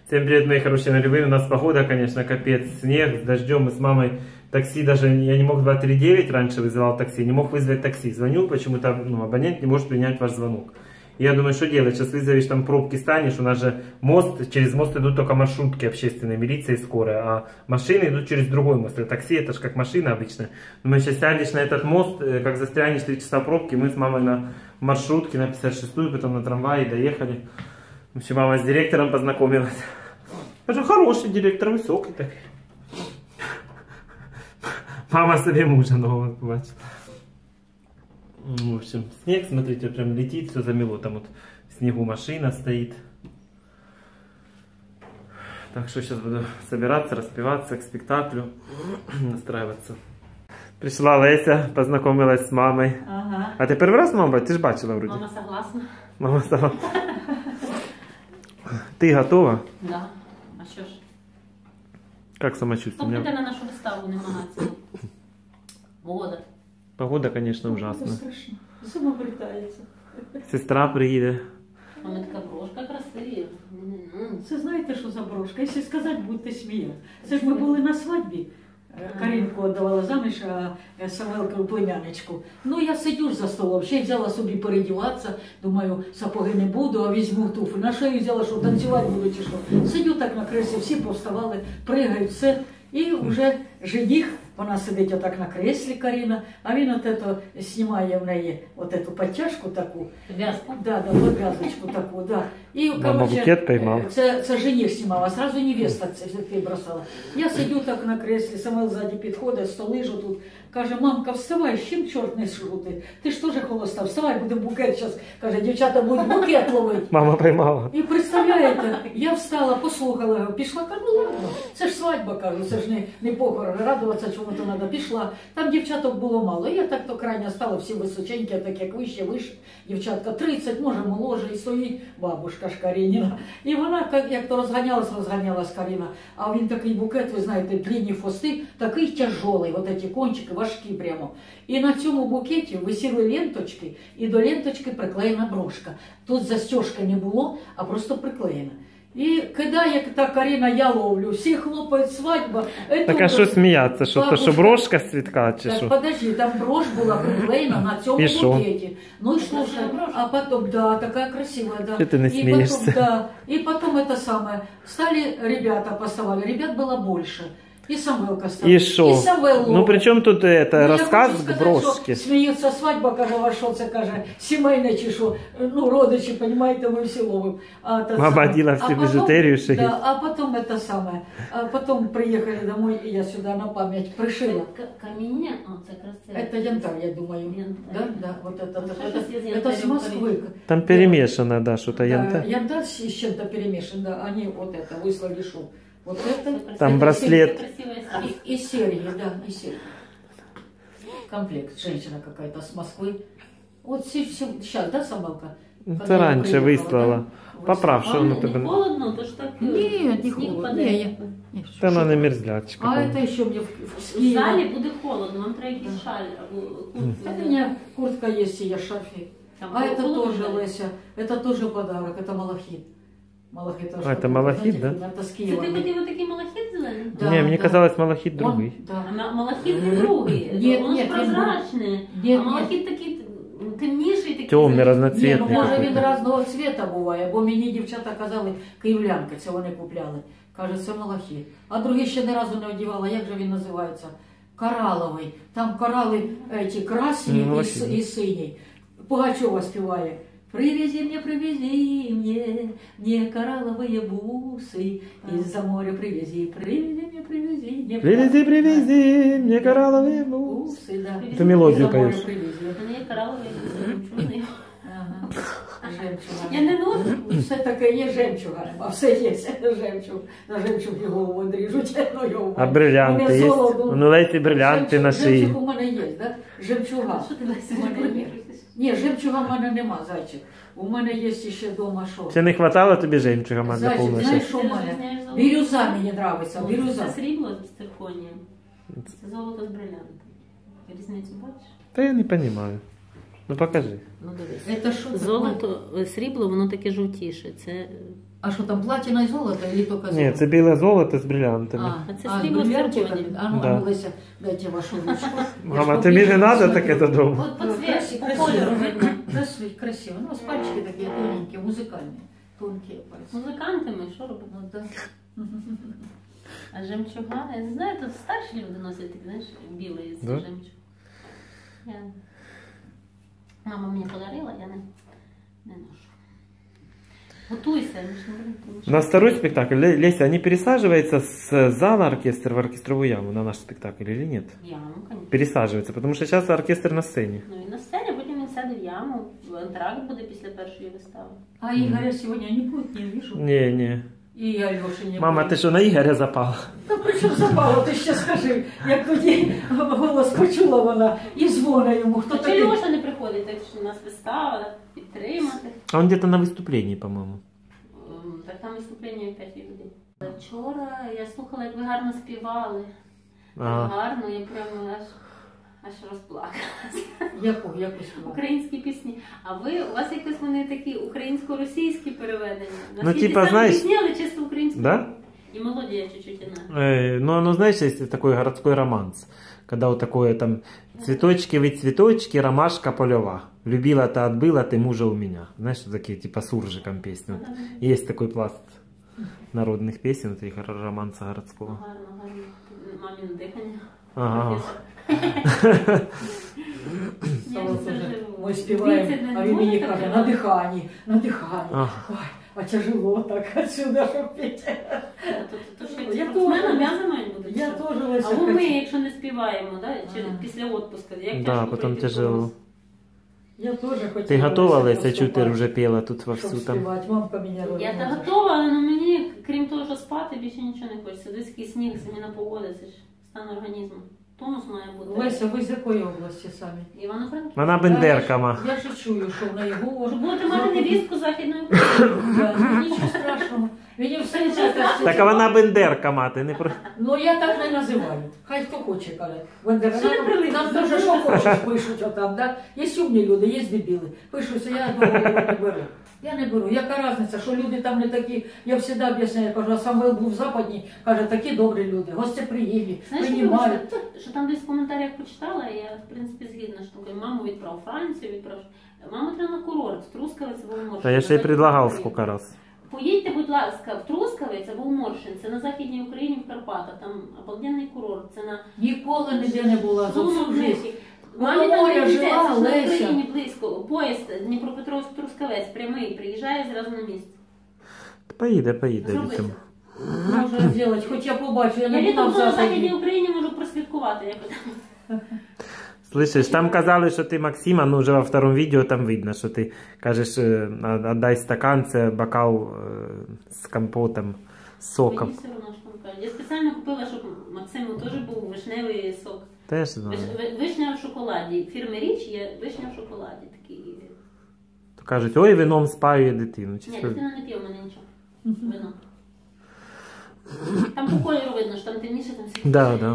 Всем привет, мои хорошие нулевые. У нас погода, конечно, капец. Снег с дождем. Мы с мамой такси даже... Я не мог 239 раньше вызывал такси. Не мог вызвать такси. Звоню, почему-то абонент не может принять ваш звонок. И я думаю, что делать? Сейчас вызовешь, там пробки станешь. У нас же мост. Через мост идут только маршрутки общественные, милиция и скорая. А машины идут через другой мост. А такси это же как машина обычно. Но мы сейчас сядешь на этот мост, как застрянешь 3 часа пробки. Мы с мамой на маршрутке на 56-ю, потом на трамвае доехали. В общем, мама с директором познакомилась. Это хороший директор, высокий такой. Мама себе мужа нового побачила. В общем, снег, смотрите, прям летит, все замело. Там вот в снегу машина стоит. Так что сейчас буду собираться, распеваться к спектаклю, настраиваться. Пришла Леся, познакомилась с мамой. Ага. А ты первый раз, мама, ты же бачила вроде? Мама согласна. Мама согласна. Ты готова? Да. А що ж? Как самочувствие? Хто прийде на нашу виставу, не намагатися? Погода. Погода, конечно, ужасна. Страшно. Самовертається. Сестра приїде. Вона така брошка красива. Це знаєте, що за брошка? Якщо сказати, будете сміяти. Це ж ми були на свадьбі. Каринку віддавала заміж, а Самвелку племянничку. Ну, я сидю за столом, ще й взяла собі передіватися. Думаю, сапоги не буду, а візьму туфлі. На шею взяла, що танцювати буду чи що. Сидю так на креслі, всі повставали, пригають, все. І вже жених, вона сидить отак на креслі, Карина, а він от это знімає в неї от эту подтяжку таку. В'язку? Да, пов'язочку таку, да. І, Мама букет поймав. це жених знімав, а сразу невеста це бросала. Я сидю так на креслі, Самвел ззаді підходить, столижу тут. Каже, мамка, вставай, з чим чорт не шутить? Ти ж теж холоста, вставай, будемо букет зараз. Каже, дівчата будуть букет ловити. Мама поймала. І представляєте, я встала, послухала його, пішла, кажу, ну ладно, це ж свадьба, кажу, це ж не похорон, радуватися чому-то треба. Пішла, там дівчаток було мало, я так то крайня стала, всі височенькі, так як вище, дівчатка 30, може моложе, і стоїть бабушка ж Карініна. І вона, як то розганялась Каріна, а він такий букет, ви знаєте, длинні хвости, такий тяжолий, от ці кончики, важкі прямо. І на цьому букеті висіли ленточки, і до ленточки приклеєна брошка. Тут застежки не було, а просто приклеєна. І кидає та Каріна, я ловлю, всі хлопають, свадьба. Так а що сміятися? Що брошка з цвітка чи що? Так, подожди, там брошь была приклеена на цьому букете. Ну и слушай, а потом, да, такая красивая, да. Ты не смеешься. Да, и потом это самое, стали ребята поставали, ребят было больше. И Самвелка стала. И шо? И Самвел. Ну при чем тут это, Ну, розказ сказати, к брошці? Сміються, свадьба, каже, вашо, це, каже, сімейне чи що, ну, родичі, понимаете, ми всі ловимо. Мама одела всю біжутерію, що да, а потом это самое, а потом приехали домой, и я сюда на память пришила. Каміння? О, це красиво. Это янтарь, я думаю. Янтарь. Да, вот Щось это с Москвы. Там перемешано, да, что-то янтарь. Янтарь с чем-то перемешан, да, они вот это выслали шоу. Вот это. Там браслет. И серьги, да, и серьги. Комплект, женщина какая-то с Москвы. Вот сейчас, да, Самвелка? Ты раньше выслала. Поправ, что оно тебе... Не холодно, то ж так... Нет, не сніг холодно. падає. Та вона не мерзлячка. А там. это еще мне В залі буде холодно, вам треба якийсь шаль або куртку. У меня куртка есть, и я шарфик. Там А это холодно тоже, в залі? Леся, это тоже подарок, это малахит. Малахит тоже. А, это малахит, да? Это с Це Киева. ти хотів отакий малахіт зелений? Да, Не, мне да. казалось, малахит Он- другой. Да. А малахіт не другий, Ні, воно ж ні, прозрачне. ні, А малахіт такий темніший, такий. Темний, Ні, разноцветный ну, може він какой-то. різного цвіта буває, бо мені дівчата казали, київлянки, це вони купляли. Каже, це малахіт. А другий ще ні разу не одягала, як же він називається? Кораловий. Там корали ті красні Ну, і сині. Пугачова співає. Привези мне коралловые бусы, из-за моря привези мне. Привези мне коралловые бусы. Бусы, да. Ты мелодию Из-за моря поешь. привези. Це не кораловий, жемчужний. Ага. Жемчуга. Я не ношу. Все таке є жемчуга, а все є жемчуг. На жемчуг його голову дріжуть, ну його. А бриллианты есть? Ну, эти бриллианты на шее. Жемчуг у мене є, да? Жемчуга. Що ти Леся У мене є. рекламуєш? Ні, жемчуга в мене нема, зайчик. У мене є ще вдома що? Все не хватало тобі жемчуга, мать, Зайчик, заполнила? знаєш, щас? що в Ти мене? розрізняєш золото? Бірюза мені подобається, бірюза. Це срібло з цирконієм. Це золото з брилянтом. Різницю бачиш? Да я не понимаю. Ну покажи. Ну дивись. Це що таке? Золото, срібло, воно таке жовтіше. Це А що там, платина і золото, чи тільки золото? Ні, це біле золото з брилянтами. А це з срібло з бриллиантиками? цирконієм. А ну, Да. а ну, Леся, дайте вашу ручку. Мама, тобі не треба таке додому? От по цвіту, по кольору видно. Красиво. Ну, ось пальчики такі тоненькі, музикальні. Тонкі пальці. Музикантами, що робимо? Ну, да. А жемчуга, я не знаю, тут старші люди носять, такі, знаєш, білий з Да? жемчуг. Я... Мама мені подарила, я не ношу. Готуйся, ми ж не будемо, тому що... На второй спектакль, Леся, они пересаживаются с зала оркестра в оркестровую яму на наш спектакль или нет? Яму, конечно. Пересаживаются, потому что сейчас оркестр на сцене. Ну і на сцені, потім він сяде в яму, антракт буде після першої вистави. А Игоря сегодня не будет, не вижу. Не. І Альоші не Мама, буде. ты что, на Игоря запала? Та при чому запало, ти ще скажи, як тоді голос почула вона і дзвонить йому. Хто А чи такий? Льоша не приходить, так що у нас вистава, підтримати. А он где-то на выступлении, по-моему. Так там виступлення 5 людей. Вчора я слухала, як ви гарно співали. Так Ага. гарно, я прямо аж розплакалася. Яку співала? Українські пісні. А ви, у вас якось вони такі українсько-російські переведення. На Ну, світі типа, самі знаєш- пісні, але чисто українською. Да? І мелодія чуть-чуть інакше. Ну, оно, знаешь, есть такой городской романс. Когда вот такое там цветочки вы цветочки, ромашка полева. Любила-то отбыла ты мужа у меня. Знаешь, такие типа суржиком песни. Вот. Есть такой пласт народных песен, внутри романса городского. Гарно, гарно. Маміне дихання. Ага. Стало теж, ми співаємо, а він мені каже, на диханні. Ага. Ой, а тяжело так отсюда, щоб піти. То ще Я ці теж. спортсмени м'язи мають бути. Я що? теж Леся А от ми, хочу. якщо не співаємо, да, чи Ага. після відпуску, як Да, тяжко потом прийти в тяжело. голос. Я теж хотіла. Ты готова, Леся, виступати, чуть ты уже пела тут щоб вовсю там? співати. Мамка мене Я та робила. готова, але мені, крім того, що спати, більше нічого не хочеться. Дитський сніг, зміна погоди, це ж стан організму. Тонус має бути. Леся, ви з якої області самі? Івано-Франківська. Она бендеркама. Я ж чую, що в неї говорить. Щоб будете мати невістку західної України. Нічого страшного. Мені все Нічого це страшного. Так а вона бендеркама, ти не про... Ну я так не називаю. Хай хто хоче, каже. Вендера. Що не прилично? Нам дуже що хочеш пишуть отам, да? Є умні люди, є дебіли. Пишуться, я того не беру. Я не беру. Яка різниця, що люди там не такі, я завжди об'ясняю, кажу, а Самвел був в Западній, каже, такі добрі люди, гостеприємні, Знаєш, приймають. що там десь в коментарях почитала, і я, в принципі, згідна, що таке, маму відправ Францію, відправ. Маму треба на курорт, в Трускавець або в Моршин. Да я же ей предлагал сколько раз. Поїдьте, будь ласка, в Трускавець або в Моршин, це на Західній Україні, в Карпатах, там обалденний курорт, це на Ніколи ніде не була за всю життя. Мамі там Моря не жила, йдеться, що на Леся. Україні близько. Поїзд Дніпропетровськ-Трускавець прямий, приїжджає зразу на місце. Поїде Зробити. літом. Може зробити, хоч я побачу, я Я не була літом в на Західній Западній. Україні можу прослідкувати, як там. Слышишь, там казали, що ти Максима, ну вже во втором відео там видно, що ти кажеш, отдай стакан, це бокал з компотом, з соком. Мені все одно що там кажуть. Я спеціально купила, щоб Максиму теж був вишневий сок. Теж знаю. Вишня в шоколаді. Фірми Річ є вишня в шоколаді. Такий. То кажуть, ой, вином спаює дитину. Ні, Чисто... дитина не п'є в мене нічого. Вино. Там по кольору видно, що там темніше, там світліше. Да, да.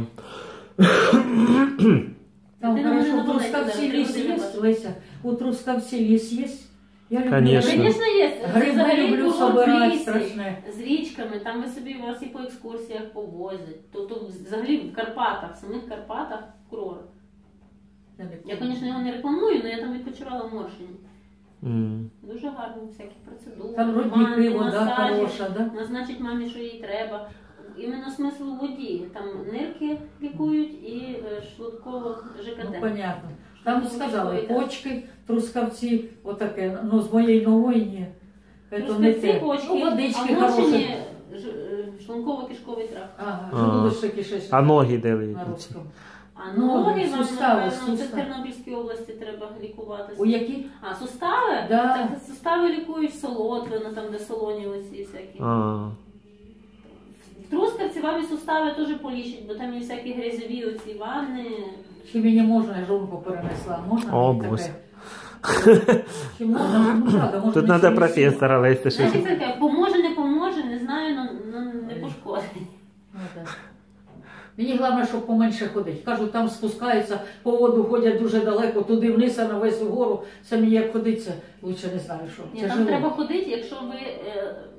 Там Дитина хорошо, мене у на Трускавці балеті, ліс да, є, бачу. Леся? У Трускавці ліс є? Я люблю. Конечно. Звісно, є. Гриби Взагалі люблю курорт в собирати лісі, страшне. з річками, там ви собі вас і по екскурсіях повозять. Тобто взагалі в Карпатах, в самих Карпатах курорт. Я, звісно, його не рекламую, але я там відпочивала в Моршині. Дуже гарно, всякі процедури, Там родники, вода масажі. хороша, да? Назначить мамі, що їй треба. Іменно смисл у воді. Там нирки лікують і шлунково ЖКТ. Ну, понятно. Там сказали, Шлунково-кишковий, почки, Трускавці, отаке, ну з моєї нової ні. Це не Трускавці, те. почки, Ну, водички а в Моршині хороші. шлунково-кишковий тракт. Ага, А. желудочно кишечник А ноги де на лежать? русском. А Ноги, ноги вам, сустави, напевно, це в сустави. Тернопільській області треба лікуватися. У які? А, сустави? Да. Так, сустави лікують солотвино, там, де солоні оці всякі. А, В Трускавці вам і сустави теж полічать, бо там є всякі грязьові оці ванни. Чи мені можна, я жонку перенесла? Можна? О, мені Боже. таке? Чи можна? Ну, правда, може, тут не треба всі професора Леся. Значить, що- це таке, поможе, не поможе, не знаю, но не пошкодить. Ну, так. Мені головне, щоб поменше ходити. Кажуть, там спускаються, по воду ходять дуже далеко, туди вниз, а на весь вгору. Самі як ходити, це лучше не знаю, що. Ні, Тяжело. там треба ходити, якщо ви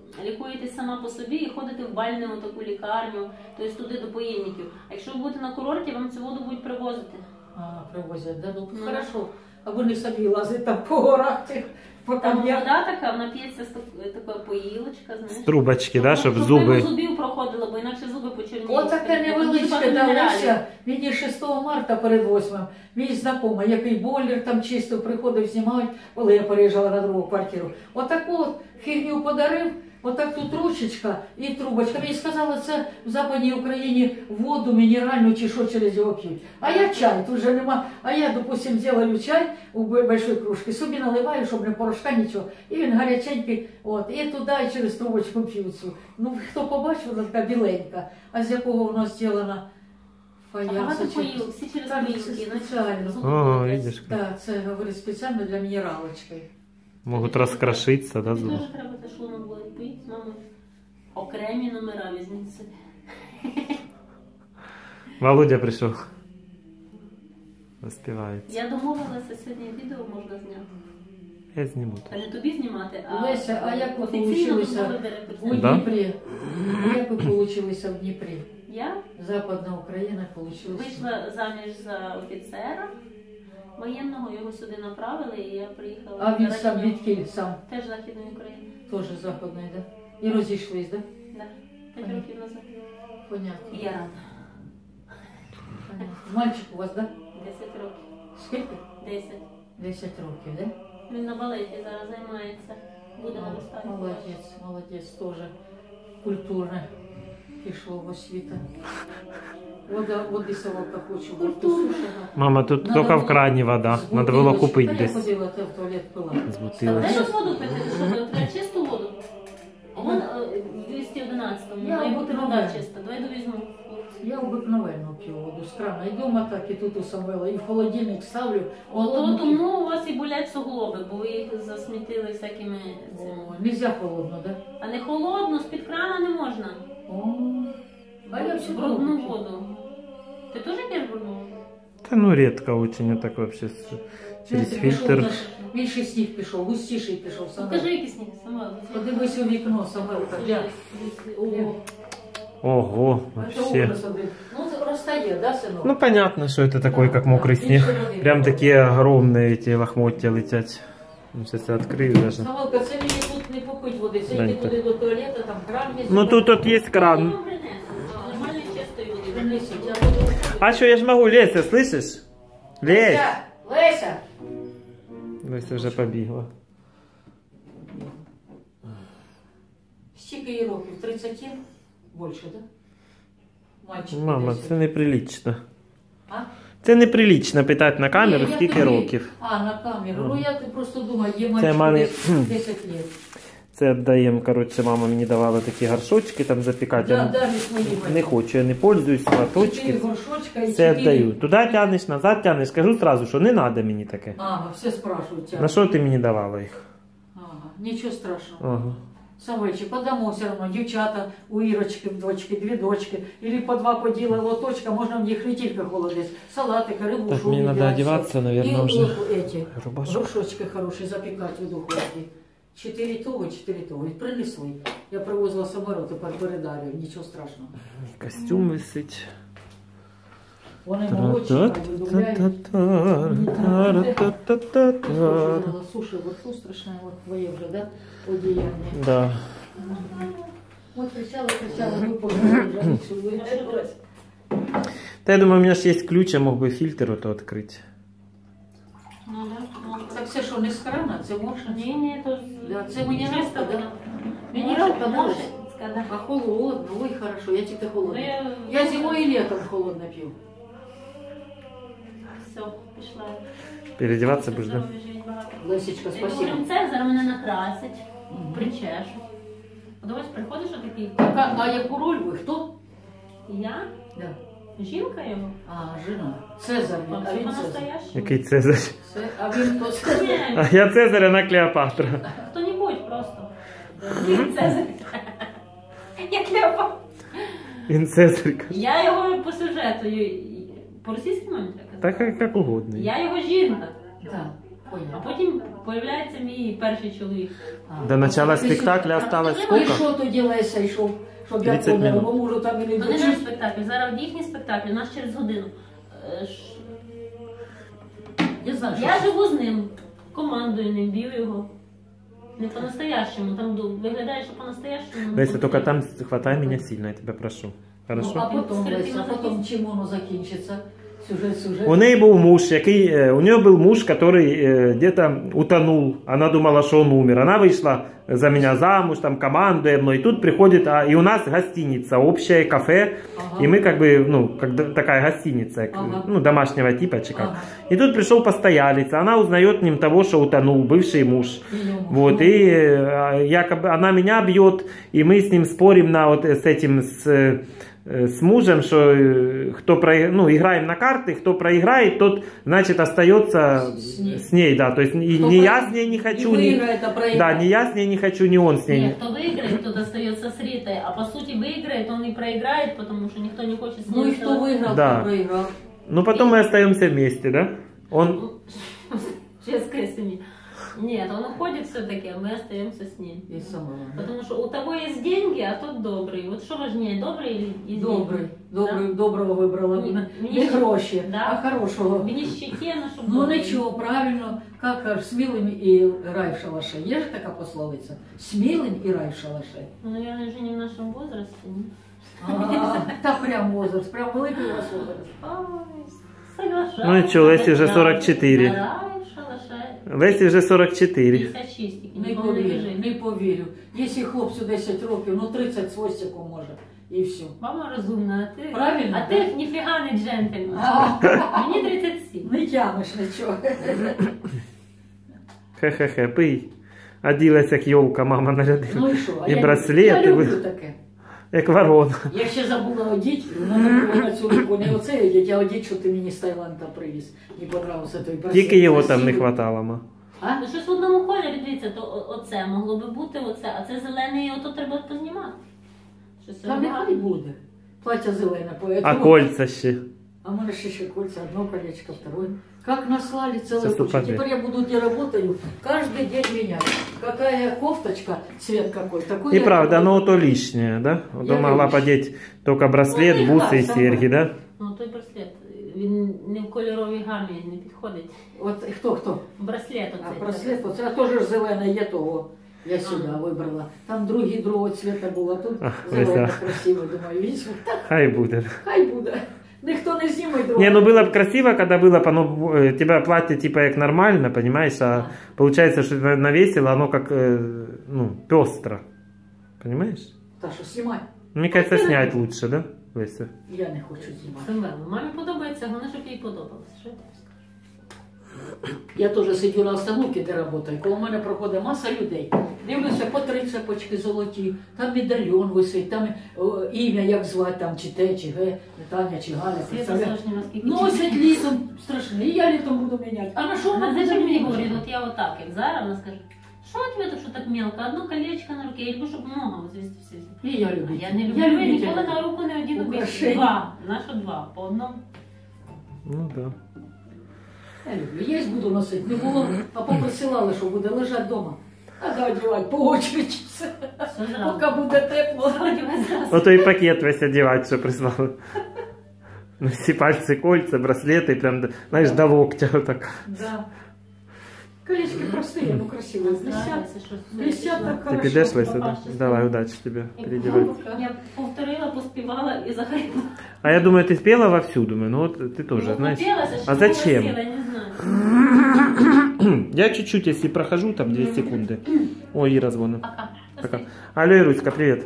лікуєтесь сама по собі і ходите в бальну таку лікарню, тобто туди до поїльників. А якщо ви будете на курорті, вам цю воду будуть привозити. Привозять, да? Ну, Ну, хорошо. А вони самі лазять там по горах тих, по Там камнях. вода така, вона п'ється з такої поїлочка, З знаєш. трубочки, да, щоб мимо зуби... зубів проходило, бо інакше зуби почерніють. От таке невеличке далося. Мені 6 марта перед 8 мій знайомий, який бойлер там чисто приходив знімати, коли я переїжджала на другу квартиру. Отаку от фігню подарив, отак тут ручечка і трубочка. Мені сказали, це в Западній Україні воду мінеральну чи що через його п'ють. А я чай, тут же нема. А я, допустим, делаю чай у большой кружці, собі наливаю, щоб не порошка, нічого. І він гаряченький, от, і туди і через трубочку п'ють цю. Ну, хто побачив, вона така біленька. А з якого воно зроблено? Багато поїлок, всі через Так, поїлки. це іначе спеціально. зуби О, болять. видиш, Так, це, говорить, спеціально для мінералочки. можуть розкрошитися, да, Тобі зуби. теж треба те шлунок болить. Поїдь з мамою. Окремі номера візьміть собі. Володя прийшов. Розпівається. Я домовилася, сьогодні відео можна зняти. Я зніму. Та не тобі знімати, а Леся, а як ви офіційно получилися дозволив у директор. Да? Дніпрі? Як ви получилися в Дніпрі? Я Западна Україна получилася. вийшла заміж за офіцера воєнного, його сюди направили, і я приїхала. А він на сам родину. відкіль сам? Теж з Західної України. Теж западний, да? І розійшлись, да? Да. 5 років назад. Понятно. І я рада. Понятно. Мальчик у вас, да? 10 років. Скільки? 10. 10 років, да? Він на балеті зараз займається. Буде наростати. Молодець, молодець, теж культурне пішло в освіта. Води совалка хочу, бо то сушена. Мама, тут Надо тільки в було крані вода. з Треба було бутилочки. купити Та я десь. ходила, та в туалет пила. З Та бутилочки. дай воду пити, що треба чисту воду. Вон в 211-му Я має бути вода обикновена. чиста. Давай довізьму. Я обикновенно п'ю воду з крана. І вдома так, і тут у Самвела, і в холодильник ставлю. Ото холодну п'ю. тому у вас і болять суглоби, бо ви їх засмітили всякими цими. О, нельзя холодно, да? А не холодно, з-під крана не можна. О, а я всю Брудну воду. Ти теж п'єш брудну воду? Та ну рідко очень, а так вообще через фільтр. Більший сніг пішов, густіший пішов. Самвел. Покажи якийсь сніг, сама. Подивись у вікно, Самвелка. Ого. Ого, Це вообще. ужас один. Ну, це розтає, да, синок? Ну понятно, что это такой, как мокрый снег. Прям такие огромные эти лохмотья летят. Ну, сейчас я открою даже. Самвелка, це мені тут не попить води. Це йди Данька. туди до туалету, там кран є. Ну тут есть кран. Нормальної чистої води. Принесіть, я буду. А что, я ж могу лезть, слышишь? Лезь! Леся! Леся! Леся вже побігла. Скільки їй років? 30? Більше, да? Мальчик. Мама, десь. це неприлично. А? Це неприлично питати на камеру, Ні, я скільки тобі- років. А, на камеру. Ну я просто думаю, є Це мальчик мамі- десь 10 років. Це віддаємо, коротше, мама мені давала такі горшочки там запікати. Да, Я да, від моєї не хочу, я не пользуюсь, 4 лоточки. горшочка і Все 4... віддаю. Туди тянеш, назад тянеш. Скажу сразу, що не треба мені таке. Ага, все спрашивают тебя. На що ти мені давала їх? Ага, нічого страшного. Ага. Самвельчик, подамо все равно. Дівчата, у Ірочки, дочки, 2 дочки. Или по 2 поділа лоточка, можна в них не тільки холодець. Салатик, рибу, Так, шубу, мені треба яйця. одягатися, мабуть, вже. І эти Рубашок. горшочки хороші запікати в духовці. 4 того, 4 того. І принесли. Я привозила самород, тепер передарю, нічого страшного. Костюм висить. Вони молодші, видумляють. Та-та-та-та-та-та-та. Слушай, вот тут страшное, вот твоє вже, да, одіяння. Да. Вот кричала, ви погнали вже сюди. Та я думаю, у мене ж є ключ, я мог би фільтр ото відкрити. Ну, да. Ну, Так це що, не з крана, це можна? Ні, то Да, це мінералка, чисто да? вода. Мінералка, Наша, да? да. А холодно, ой, хорошо, я тільки Ну, холодно. Я зимою і літом холодно п'ю. Все, пішла. Переодіватися будеш, да? Лесечка, Я говорю, спасибо. це зараз мене накрасять, причешуть. Подивись, приходиш отакий. А яку роль ви? Хто? Я? Да. Жінка його? А, жена. Цезар, а Це він Цезар. по-настоящему. Який Цезарь? А він хто? Ні, А я Цезарь, вона Клеопатра. хто-небудь просто. Він Цезарь. Я Клеопатра. Він Цезарь, каже. Я його по сюжету, по російській мові треба казати. Так як угодно. Я його жінка. Так. А Понятно. потім появляється мій перший чоловік. До начала Ти спектакля осталось І сколько? що тоді Леся йшов? Щоб я 30 подала, минут. бо можу там і не Ну не наш дочусь. спектакль, зараз от їхній спектакль, у нас через годину. Я знаю, що Я живу з ним, командую ним, б'ю його. Не по-настоящему, там виглядає, що по-настоящему. Леся, только там хватай меня сильно, я тебя прошу. Ну, Хорошо? а потім, Скрипіна Леся, потім закінчиться. чим воно закінчиться? Сюжет. У неї був муж, який, у нее был муж, который где-то утонул. Она думала, что он умер. Она вышла за меня замуж, там командуя мной. И тут приходит, и у нас гостиница, общее кафе. Ага. И мы как бы, ну, как такая гостиница, Ага. ну, домашнего типа. Ага. И тут пришел постоялец. Она узнает ним того, что утонул, бывший муж. Вот, и якобы она меня бьет, и мы с ним спорим на вот с этим, с мужем, что кто ну, играем на карты, кто проиграет, тот, значит, остается с ней, да, то есть и Кто не я с ней не хочу, не выиграет, а проиграет. да, не я с ней не хочу, не он с ней. Нет, кто выиграет, тот остается с Ритой, а по сути выиграет, он и проиграет, потому что никто не хочет с ним Ну и кто оставаться. выиграл, Да. кто проиграл. Ну, потом мы остаемся вместе, да? Он, Честная семья. Нет, он уходит все-таки, а мы остаемся с ним. И самого. Потому что у того есть деньги, а тот добрый. Вот что важнее, добрый или есть Добрий, деньги? доброго вибрала. Ні, Не мені гроші, Да. а хорошого. Мені щетина, щоб Ну добрий. нічого, правильно, як смілим і рай в шалаше. Є ж така пословиця? Смілим і рай в шалаше. Ну, наверное, уже не в нашем возрасте. не? Та прям возраст, прям великий у вас возраст. Ой, соглашаюсь. Ну и чё, Лесе уже 44. Да, рай в шалаше. Лесе вже 44. 56, тільки Не нікому не повірю, біжи. не повірю. Якщо хлопцю 10 років, ну 30 з хвостиком може. І все. Мама розумна, а ти... Правильно, А ти ніфіга не джентльмен. Мені 37. Не тянеш нічого. Хе-хе-хе, пий. Оделась, як йолка, мама нарядила. Ну і що? А І я- браслети, Я люблю ви- таке. Як ворона. Я ще забула одіть, на цю руку не оце одіть, а одіть, що ти мені з Таїланда привіз. Не понравився той браслет. Тільки його там не Красивий. хватало, ма. А? Ну щось в одному кольорі, дивіться, то оце могло би бути оце, а це зелений, ото треба познімати. Щось Там нехай буде. Плаття зелене, поэтому... А кольца ще. А у меня еще кольца, одно колечко, второе. Как наслали целую Сейчас кучу. упадет. Теперь я буду, где работаю, каждый день менять. Какая кофточка, цвет какой, такой. И правда, оно то лишнее, да? Вот Я могла лишнее. подеть только браслет, Ну, бусы и да, серьги, да? Ну той браслет, він не в кольоровій гамі не підходить. Вот кто? Браслет оцей. А браслет, вот, а тоже ж зелене є того. Я сюда вибрала. Там другого цвета було, тут зелене, Леся. красиво, думаю, візьму. Так, Хай будет. хай буде. Ніхто не зніме другого. Не, ну было бы красиво, когда было бы, ну, тебя платье типа как нормально, понимаешь, а получается, что навесило, оно как, ну, пестро. Понимаешь? Та що, знімай? Мне кажется, снять лучше, да, Леся? Я не хочу знімати. Самвело, мамі подобається, головне, щоб їй подобалося. Що я тобі скажу? Я теж сидю на остановці, де працюю, коло мене проходить маса людей. Дивлюся, по 3 цепочки золоті, там медальйон висить, там ім'я, як звати, там, чи те, чи ге, Таня, чи Галя. Світа представляєш? Сошніна, скільки Носять літом страшно, і я літом буду міняти. А на що Вона вона знаєш, буде як мені міняти? говорить, от я отак, як зараз, вона скаже, що у тебе тут, що так мелко, одно колечко на руці, я люблю, щоб много от звісти всі. І я А люблю. я не люблю, я ніколи на руку не одіну більше. Украшення. Два, наша два, по одному. Ну да. Я люблю. Єсть буду носити, не було, а поприсилали, що буде лежати вдома. Треба одягати по очереди все. Все зразу. Поки буде тепло. Все одягай зразу. Вот и пакет весь одевать, что прислал. Ну, все пальцы, кольца, браслеты, прям, знаешь, до локтя вот так. Да. Колечки простые, ну красивые. Блестят. Нравиться, що все Блестят пішло. так Ты хорошо. підеш, Леся, да? Папа, щас Давай, удачи тебе, переодевай. Я повторила, поспівала і захрипла. А я думаю, ты спела вовсю, думаю, ну вот ты тоже, знаешь. Хотілося, А що зачем? попросила, я не знаю. Я чуть-чуть, если прохожу, там 2 секунды. Ой, Ира звонит. Пока. Пока. Алло, Ируська, привет.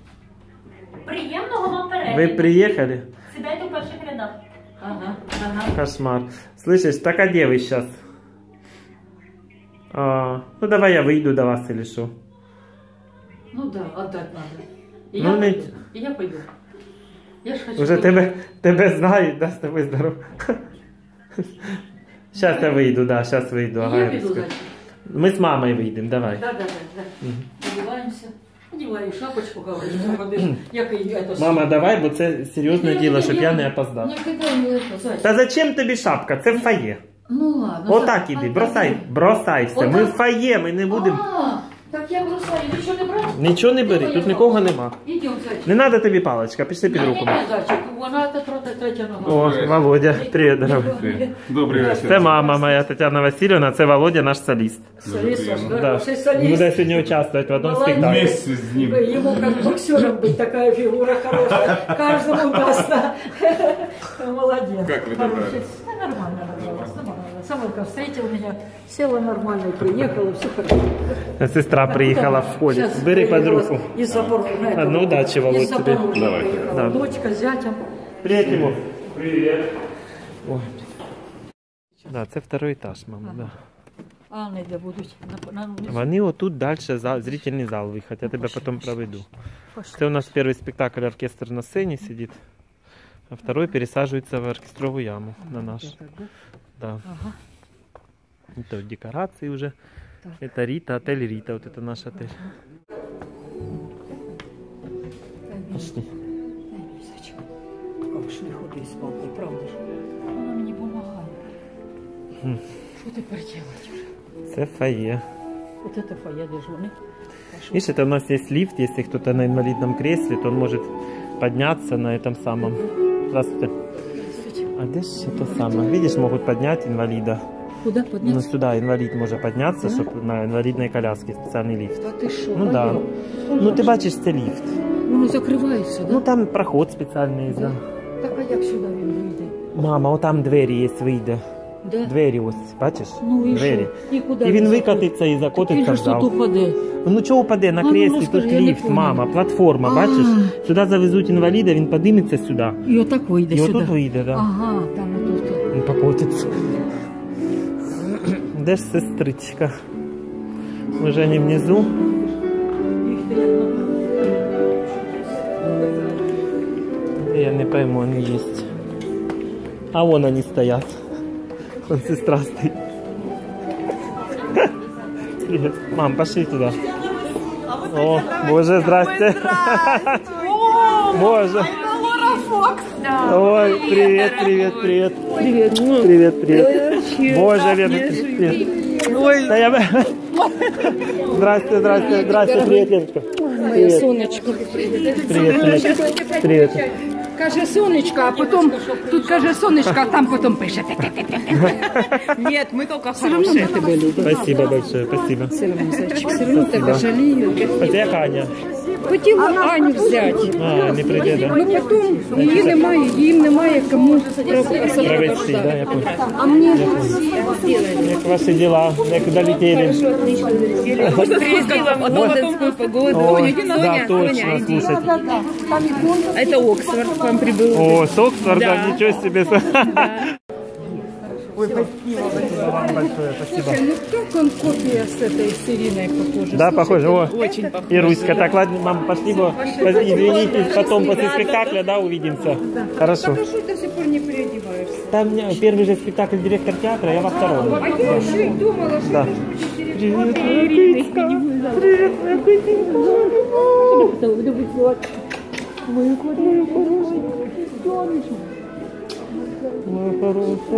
Приємного вам перегляду. Вы приехали? Сідайте в перших рядах. Ага. Кошмар. Слышишь, так а где вы сейчас? Ну давай я выйду до вас или что? Ну да, отдать надо. И Ну, я не- пойду. И я пойду. Я ж хочу. Уже тебе знають, да, с тобой здоров. Сейчас я выйду, да, сейчас выйду. И Ага, я я пойду, расскажу. значит. Мы с мамой выйдем, давай. Да. Одеваемся. Одеваю шапочку, говорю, ходиш. Як і это. Мама, давай, бо це серйозне діло, щоб я не опоздав. Никогда не это, зайчик. Та зачем тобі шапка? Це в фоє. Ну ладно. Отак іди, бросай все. Ми в фоє, ми не будемо. Так я бросаю, нічого не брати? Нічого не бери, тут нікого нема. Ідем, зайчик. Не треба тобі паличка, пішли під руку. Ні, зайчик, вона третя нога. О, Володя, привіт, дорогой. Добрий вечір. Це мама моя Тетяна Васильівна, це Володя, наш соліст. Соліст, Да. хороший соліст. Буде сьогодні участвувати в одному Молодець. спектаклі. Вместе з ним. Ему как боксером быть, такая фигура хорошая. Каждому даст. Молодец. Как вы Хороший. добрались? Да, нормально добралась, нормально. Самолка встретил меня, села нормально, приехала, все хорошо. Сестра приїхала в холі. Сейчас Бери під приехала руку. Из Запорожья. Одну удачи, Володь, Из тебе. Запорожья Давай. приехала. Да. Дочка с зятем. Привіт йому. Привіт. Ой. Да, це второй етаж, мама, да. А, не де будуть. Вони отут далі зрительний зал виходять, я тебе потім проведу. Це у нас перший спектакль, оркестр на сцені сидить, а второй пересаджується в оркестрову яму на наш. Да. Ага. Это вот декорации уже. Так. Это Рита, отель Рита, вот это наш отель. Пошли. Дай місячку. Как ж не ходи з палкою, правда ж? Вона мені допомагає. Що тепер делать вже? Це фойе. Вот это фойе, де ж вони? Видишь, это у нас есть лифт, если кто-то на инвалидном кресле, то он может подняться на этом самом. Здравствуйте. А где же это самое? Видишь, могут поднять инвалида. Куда Ну подняться? сюда инвалид может подняться, чтобы на инвалидной коляске специальный лифт. Та ти що? Ну да. Ну ти бачиш, це лифт. Воно закривається, да? Ну там проход спеціальний. Да. Так, а як сюди він вийде? Мама, отам двері є, вийде. Да? Двері ось, бачиш? Ну і Двері. що? І куди І він заходить? викотиться і Він закотиться же в ж тут зал. упаде. Ну чого упаде на А, ну, креслі, розкажи, тут я не ліфт, поняла. мама, платформа, А. бачиш? Сюди завезуть інваліда, він підніметься сюди. І отак вийде І сюди. отут вийде, так. Да. Ага, там отут. Він покотиться. Де ж сестричка? Уже не внизу. Їх ти як Я не пойму, они есть. А вон они стоят. Вон сестра стоит. Привет. Мам, пошли туда. О, боже, здрасте. Боже. Ой, привет, привет, привет. Привет, привет. Боже, Лена, привет. Ой. Да я... Здрасте, здрасте, здрасте, привет, Леночка. Привет. Сонечко. Привет, привет. Привет. Каже сонечко, а потом тут каже сонечко, а там потом пише. Нет, мы только хорошие. Я тебе люблю. Спасибо большое, спасибо. Все равно, зайчик, все равно тебе жалію. Хотя Аня. Хотіла Аню взяти. А, не прийде, да? Ну потім її немає, їм немає кому Провести, да, я понял. А мені Як ваші діла? Як долетели? приїздила в Одинську погоду. Ой, да, точно, слушайте. Это Оксфорд к вам прибыл. О, с Оксфорда, Да. ничего себе. Ой, спасибо вам большое, спасибо. Ну как он копия с этой Сириной похожа? Да, похоже, о. Очень похож. И Руська. Так, ладно, мама, пошли, извините, потом после спектакля, да, увидимся. Хорошо. А что до сих пор не переодеваешься? Там первый же спектакль директор театра, я во втором. А я еще и думала, что Да. Привет, Ритка. Привет, моя хорошая. Моя хорошая.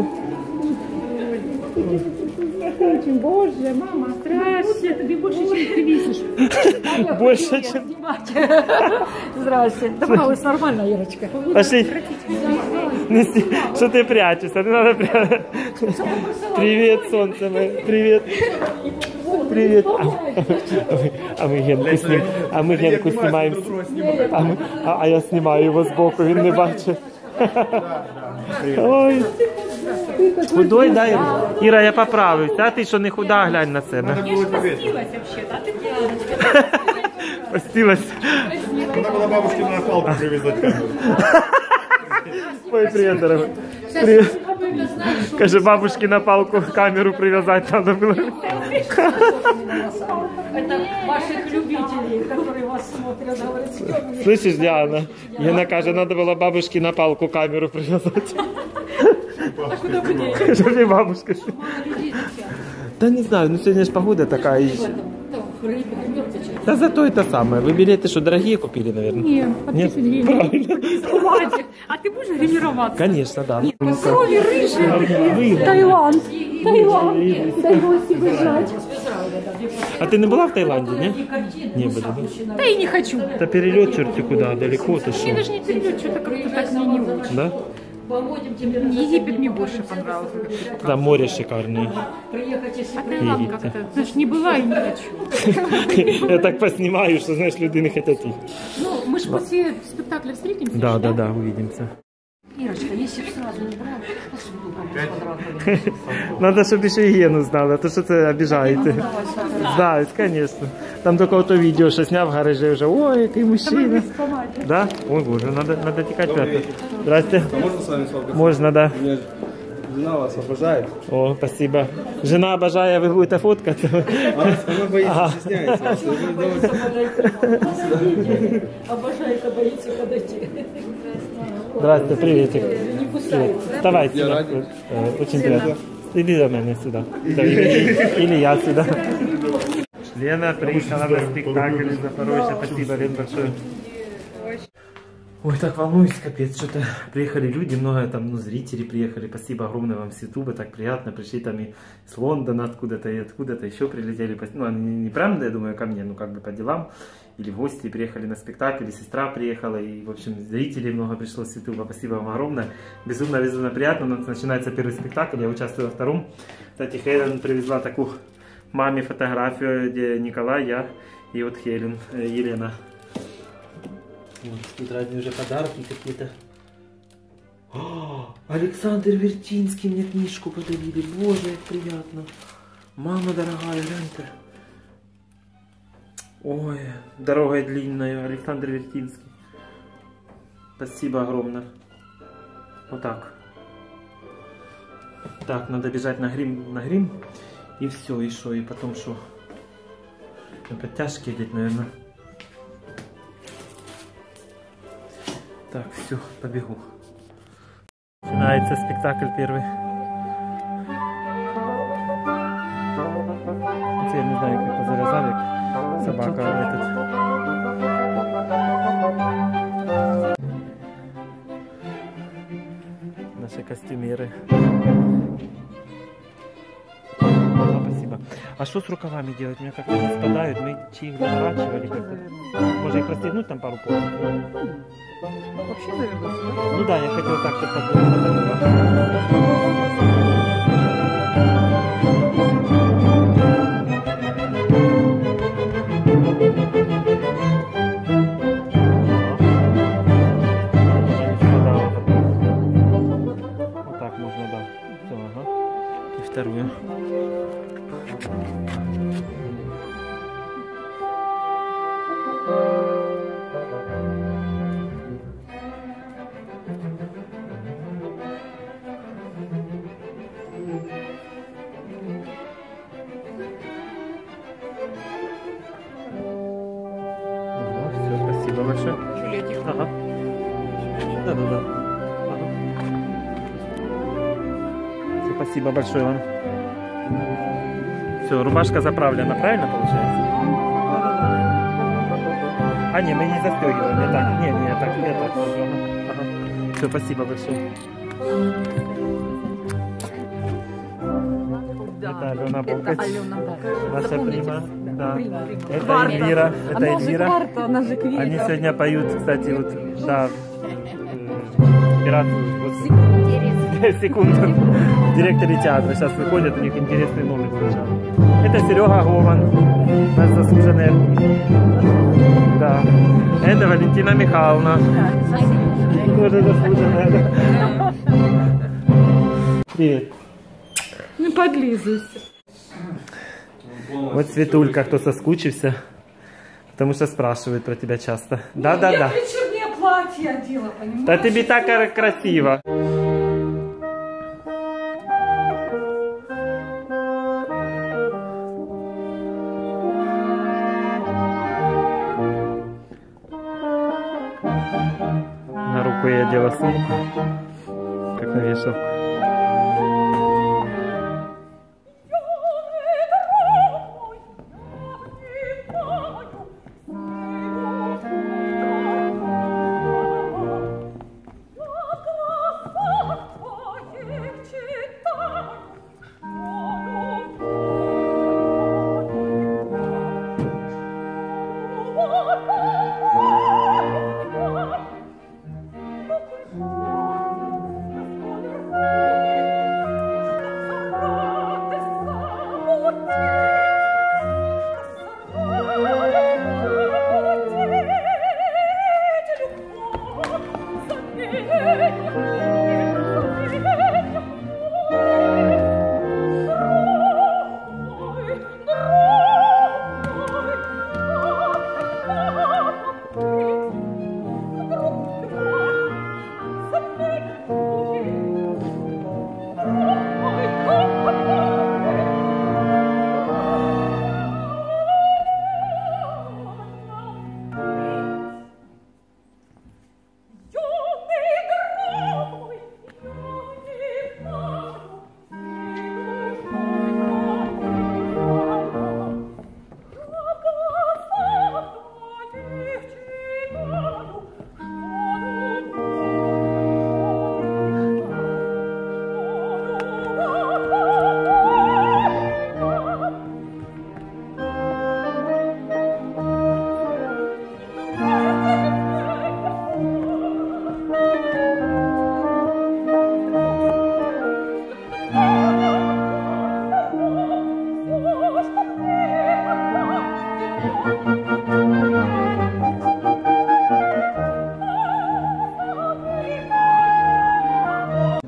очень, боже, мама, страшно, тебе больше, чем ты видишь. Больше, чем... Здрасте. Добралась нормально, Ирочка. Пошли. Неси. Что ты прячешься? Не надо прятаться. Привет, солнце мое. Привет. Привет. А мы Генку сним. А мы Генку снимаем. А я снимаю его сбоку, він не бачить. Ой. Худой, да, Іра? Іра, я поправився. А ти що не худа, глянь на себе. Постилась. Надо было бабушке на палку привязать. Ой, привет, дорогой. Привет. Каже, бабушке на палку камеру привязать надо было. Это ваших любителей, которые вас смотрят, говорят, съемные. Слышишь, Диана? Яна каже, надо было бабушке на палку камеру привязать. Чтобы бабушка. Да не знаю, ну сегодня же погода такая. Там рыбы, мертвечек. Да зато это самое. Вы билеты что, дорогие купили, наверное? Нет, под Нет? впечатлением. Хватит. А ты будешь гримироваться? Конечно, да. Крови рыжие. Таиланд. Таиланд. Дай гости выезжать. А ты не была в Таиланде, не? Не были, да? Да и не хочу. Это перелет черти куда, далеко ты Мне что? даже не перейдет, что-то как-то так мне не очень. Да? Египет мне больше понравился. Да, море шикарное. А Таиланд как-то, знаешь, не была и не хочу. Я так поснимаю, что, знаешь, люди не хотят их. Ну, мы же после спектакля встретимся. Да, да, да, увидимся. Ирочка, если бы сразу не брал, посуду кому-то Надо, чтобы еще и Гену знала, а то что ты обижаете. Знают, конечно. Там только вот то видео, что снял в гараже уже. Ой, какой мужчина. Да? Ой, боже, надо текать пятый. Здрасте. Можно с вами сфоткаться? Можно, да. У меня жена вас обожает. О, спасибо. Жена обожает, вы будете фоткаться. Она боится, стесняется вас. Обожает, а боится подойти. Здравствуйте, приветик. Не пускает. Вставайте. Я сюда. ради. Очень приятно. Иди до меня сюда. Да, или я сюда. Лена приехала на спектакль из Запорожья. Спасибо, Лен, большое. Ой, так волнуюсь, капец, что-то приехали люди, много там, ну, зрители приехали, спасибо огромное вам с Ютуба, так приятно, пришли там и с Лондона откуда-то, и откуда-то еще прилетели, ну, они не прям, я думаю, ко мне, ну, как бы по делам, или в гости приехали на спектакль, и сестра приехала, и, в общем, зрителей много пришло с Ютуба, спасибо вам огромное, безумно приятно, у нас начинается первый спектакль, я участвую во втором, кстати, Хелен привезла такую маме фотографию, где Николай, я и вот Хелен, Елена. Вот, тут разные уже подарки какие-то. Александр Вертинский мне книжку подарили. Боже, как приятно. Мама дорогая, гляньте. Ой, дорога длинная, Александр Вертинский. Спасибо огромное. Вот так. Так, надо бежать на грим. И все, и что, и потом что? На подтяжки одеть, наверное. Так, все, побегу. Начинается спектакль первый. Хотя я не знаю, как позавязали, собака этот. Наши костюмеры. Спасибо. А что с рукавами делать? У меня как-то не спадают, мы их заворачивали как-то. Можно их расстегнуть там пару пол? Вообще завернулся, да? Ну да, я хотел так, чтобы подумать. Вот так можно, да. Все, ага. И вторую. Спасибо большое. Жилетик. Ага. Да. Ага. Все, спасибо большое вам. Все, рубашка заправлена, правильно получается? А, не, мы не застегиваем. Я так, не, так. Ага. Все, спасибо большое. Да. Это Алена Бокач. Это Алена Бокач. Наша Запомните. прима. Да. Прима. Это Кварта. Эльвира. Это Она же Эльвира. кварта, она же квита. Они сегодня поют, кстати, вот, да, пирату, вот, секунду, директоры театра сейчас выходят, у них интересный номер звучал. Это Серега Гоман, наш заслуженный артист. Да. Это Валентина Михайловна. Тоже заслуженная, да. Привет. Не подлизывайся. Вот Светулька, кто соскучился, потому что спрашивают про тебя часто. Да. Я вечернее платье одела, понимаешь? Да тебе так красиво. На руку я одела сумку, как на вешалку.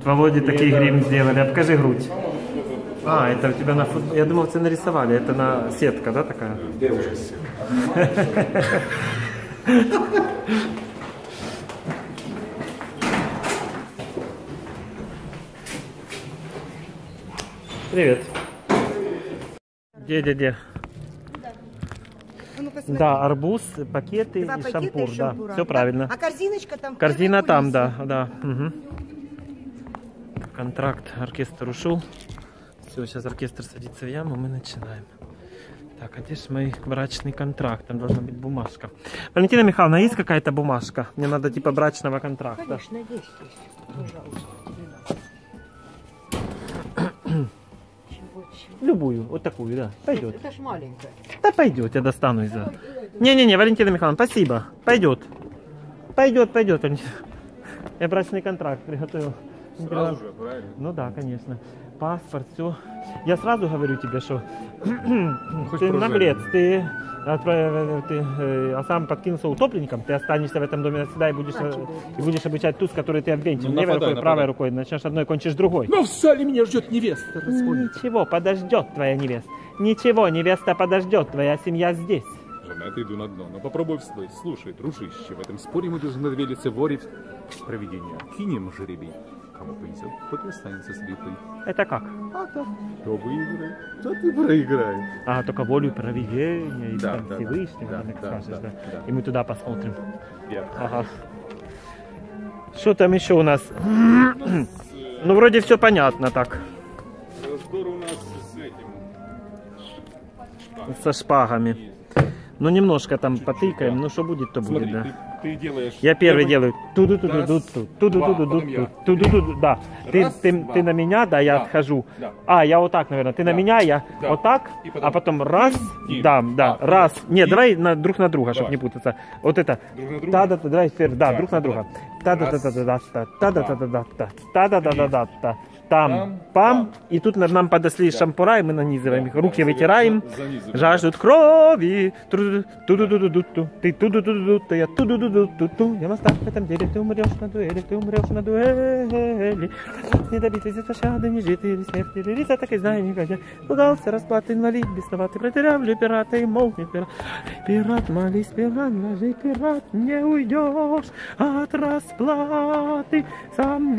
Володе такие грим сделали. А покажи грудь. А, это у тебя на футбол. Я думал, это нарисовали. Это на сетка, да, такая? Привет. Где? Ну, посмотри. Да, арбуз, пакеты Два и пакета шампур. и Да, шампура. все правильно. А корзиночка там? Корзина там, полисе. да. Угу. Контракт, оркестр ушел. Все, сейчас оркестр садится в яму, мы начинаем. Так, а где же мой брачный контракт? Там должна быть бумажка. Валентина Михайловна, есть какая-то бумажка? Мне надо типа брачного контракта. Конечно, есть. Пожалуйста, тебе надо. Любую, вот такую, да. Пойдет. Это ж маленькая. Да пойдет, я достану из-за. Не-не-не, Валентина Михайловна, спасибо. Пойдет. Пойдет. Я брачный контракт приготовил. Сразу же, правильно? Ну да, конечно. Паспорт, все. Я сразу говорю тебе, что хоть ты про наглец, жизнь. а сам подкинулся утопленником, ты останешься в этом доме навсегда и будешь обучать туз, который ты обвенчан. Ну, Левой нападай. рукой, правой рукой. Начнешь одной, кончишь другой. Но в зале меня ждет невеста. Ничего, подождет твоя невеста. Ничего, невеста подождет, твоя семья здесь. Жена, ты иду на дно, но попробуй вслышь. Слушай, дружище, в этом споре мы должны две лица ворить проведения. Кинем жеребий. Кому повезет, тот и останется слепый. Это как? А так, кто выиграет, тот и проиграет. А, только волю провидения и Да, там да, Всевышнего, да, там, как да, скажешь, да, да. да. И мы туда посмотрим. Верно. Ага. Что там еще у нас? Ну, вроде все понятно так. Раздор у нас с этим. Со шпагами. Ну, немножко там потыкаем. Ну, что будет, то будет, Смотри, да. ты делаешь... Я первый делаю. Да. Раз, Ты два. на меня, да, я Да. отхожу. Да. А, я вот так, наверное. Ты на Да. меня, я Да. вот так, И потом а потом раз, и. да, А, раз. Нет, и. давай друг на друга, чтобы Давай. не путаться. Вот это. Друг на друга? Та-да-та, давай вверх, да, Так, друг на ну друга. давай. Та-да-та-та-та-та, та-да-та-та-та-та, та-да-та-та-та-та. Там, Там, пам, пам. и тут нам подошли шампура, и мы нанизываем их, руки вытираем, Занизываем. жаждут крови, ту-ду-ду-ду-ду-ту, ты ту-ду-ду-ду-ду, я ту-ду-ду-ду-ду-ту, я мастак в этом деле, ты умрешь на дуэли, не добитый здесь пощады, не житый смерти, лица так и знаю никогда, пугался расплаты, инвалид, бесноватый, протерявлю пирата и молнии пират, молись, пират, ложи, пират, не уйдешь от расплаты, сам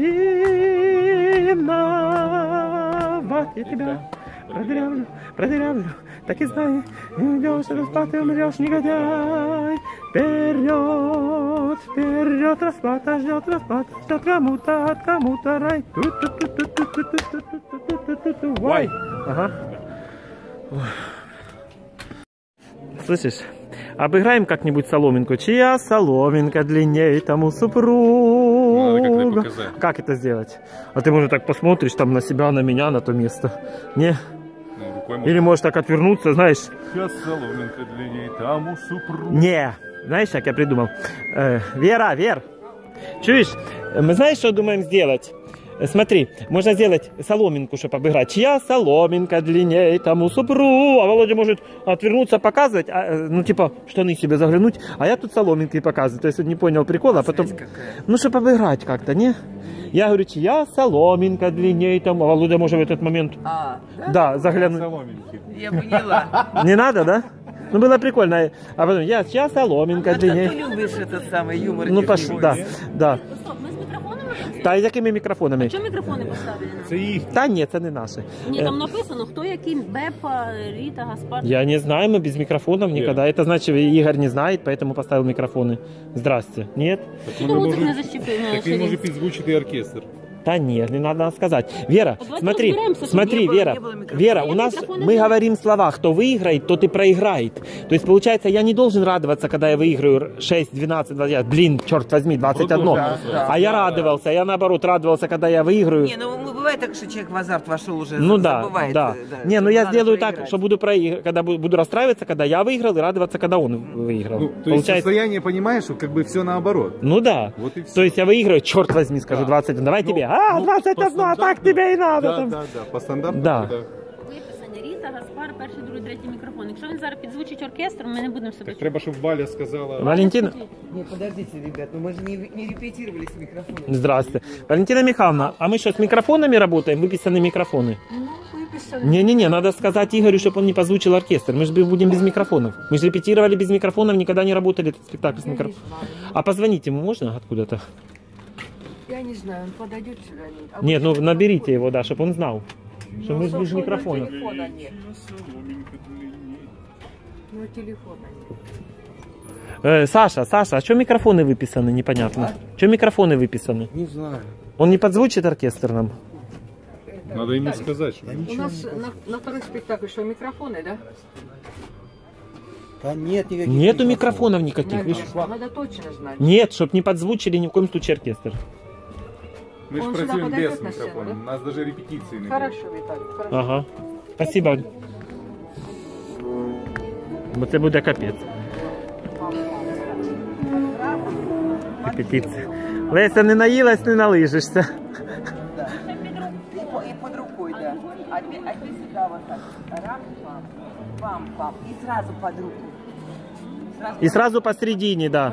виноват, я тебя продырявлю, так и знай, не уйдешь от расплаты, умрешь, негодяй, вперед, расплата ждет кому-то, от кому-то рай, вай, ага. Слышишь? Обыграем как-нибудь соломинку. Чья соломинка длиннее тому супругу? Надо как-то показать. Как это сделать? А ты, может, так посмотришь там на себя, на меня, на то место. Не? Ну, рукой можно. Или можешь так отвернуться, знаешь? Сейчас соломинка длиннее тому супругу. Не. Знаешь, как я придумал? Вер. Чуешь? Мы знаешь, что думаем сделать? Смотри, можно сделать соломинку, чтобы обыграть. Чья соломинка длиннее тому супругу? А Володя может отвернуться, показывать, ну типа штаны себе заглянуть, а я тут соломинкой показываю. То есть он не понял прикола, а потом... Ну, чтобы обыграть как-то, не? Я говорю, чья соломинка длиннее тому... А Володя может в этот момент... Да, заглянуть. Соломинки. Я поняла. Не надо, да? Ну, было прикольно. А потом, чья соломинка длиннее... Ты любишь этот самый юмор. Ну, пошли, да. Стоп, ми з мікрофонами працюємо? Та з якими мікрофонами? Чому мікрофони поставлені? Це їх. Та ні, це не наші. Ні, там написано, хто який, Бепа, Ріта, Гаспар. Я не знаю, мы без микрофонов никогда. Это значит, Игорь не знает, поэтому поставил микрофоны. Здрасте. Нет? Чому так не защепив на Так він може ширині? підзвучити оркестр. Да нет, не надо сказать. Вера, Вот давайте смотри, разберемся, чтобы смотри, не было- Вера, не было микрофона. Вера, Нет у нас микрофона, мы да. говорим слова, кто выиграет, тот и проиграет. То есть, получается, я не должен радоваться, когда я выиграю 6, 12, 20, блин, черт возьми, 21. Да, А я радовался, я наоборот радовался, когда я выиграю. Не, ну бывает так, что человек в азарт вошел уже, Ну да, забывает. да. Не, ну я сделаю так, что буду когда буду расстраиваться, когда я выиграл, и радоваться, когда он выиграл. Ну, то есть состояние, понимаешь, что как бы все наоборот. Ну да. Вот и всё. То есть я выиграю, черт возьми, скажу, Да. 21. Давай Ну, тебе. ну, 21, по а так стандарту. тебе и надо. Да, там. да, да, по стандарту. Да. когда- Виписані Ріта, Гаспар, перший, другий, вибрати мікрофон. Якщо він зараз підзвучить оркестр, ми не будемо собі. Так треба, щоб Валя сказала. Валентина, Нет, подождите, ребят, ну мы же не репетировали с микрофоном. здравствуйте. Валентина Михайловна, а мы что, с микрофонами работаем? Выписаны микрофоны? Ну, виписали. Не-не-не, надо сказать Игорю, чтобы он не позвучил оркестр. Мы же будем без микрофонов. Мы же репетировали без микрофонов, никогда не работали этот спектакль с микрофоном. А позвонить ему можно откуда-то? Я не знаю, он подойдет сюда. Нет, ну наберите его, да, чтобы он знал, что мы без микрофонов. Телефона нет. Ну, телефона нет. Саша, а что микрофоны выписаны, непонятно? Что микрофоны выписаны? Не знаю. Он не подзвучит оркестр нам? Надо ему сказать, что У нас на второй спектакль что, микрофоны, да? Да нет никаких Нету микрофонов никаких. вы что? Надо точно знать. Нет, чтобы не подзвучили ни в коем случае оркестр. мы же Он сюда працюем подойдет без на сцену, микрофона. У нас даже репетиции не было. Хорошо, Виталий, хорошо. Ага. Спасибо. Бо це буде капець. Репетиція. Леся, не наїлась, не налижешся. И под рукой, да. А ты сюда вот так. Раз, пам, пам. И сразу под руку. І сразу посередині, да.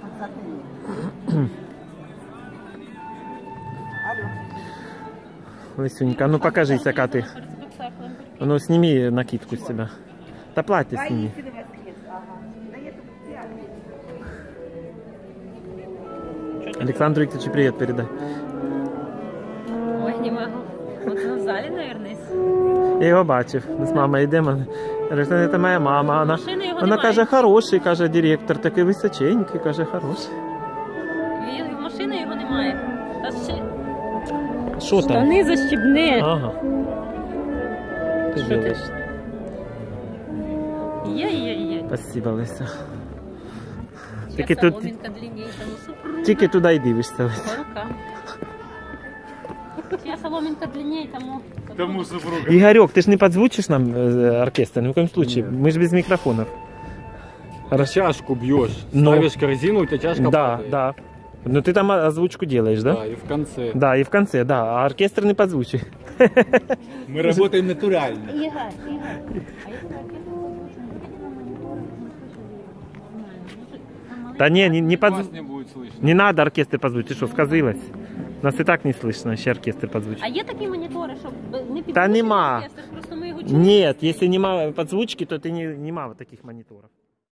Лесюнька, ну покажись, яка ти. Ну сними накидку з себе. Та плаття сними. Александру Викторовичу привет передай. Ой, не можу. От в залі, мабуть. Я його бачив. Ми з мамою йдемо. Це моя мама. Машини його Вона немає. каже, хороший, каже директор, такий височенький, каже, хороший. Він машини його немає. Та ще Що там? штани защібни. Ага. Ти Що ти делаєш? ж? Є. Спасибо, Леся. Чия Тільки тут, соломінка длинніша, ну супер. тільки туди й дивишся, Леся. По рукам. Чия соломінка длиннее, тому... Тому супруга. Игорек, ты ж не подзвучишь нам оркестр, ни в коем случае. Мы же без микрофонов. Чашку бьешь, Но- ставишь корзину, у тебя чашка Да, падает. да. Но ты там озвучку делаешь, да? Да, и в конце. Да, и в конце, да. А оркестр не подзвучит. Мы работаем натурально. Ігор. Да не Вас подзвучит. не будет слышно. Не надо оркестр подзвучить, ты что, сказилась? Нас и так не слышно, еще оркестр подзвучит. А є такі монітори, щоб не підзвучити Та нема. оркестр, просто ми його чуємо. Нет, если нема подзвучки, то ты нема вот таких мониторов.